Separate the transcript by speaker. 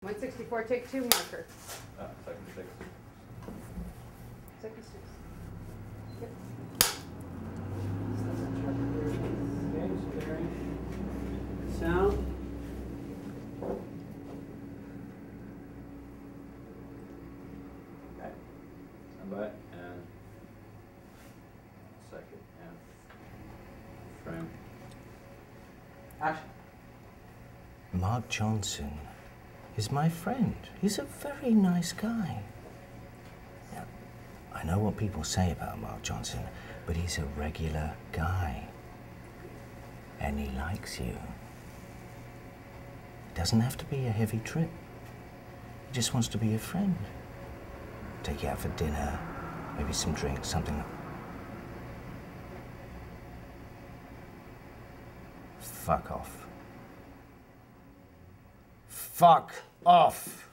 Speaker 1: 164, take 2, marker.
Speaker 2: Second 6.
Speaker 1: Second 6. Yep.
Speaker 3: Sound.
Speaker 2: Okay. Stand by and second and frame. Action.
Speaker 4: Mark Johnson is my friend. He's a very nice guy. Now, I know what people say about Mark Johnson, but he's a regular guy. And he likes you. It doesn't have to be a heavy trip. He just wants to be a friend. Take you out for dinner, maybe some drinks, something. Fuck off. Fuck off!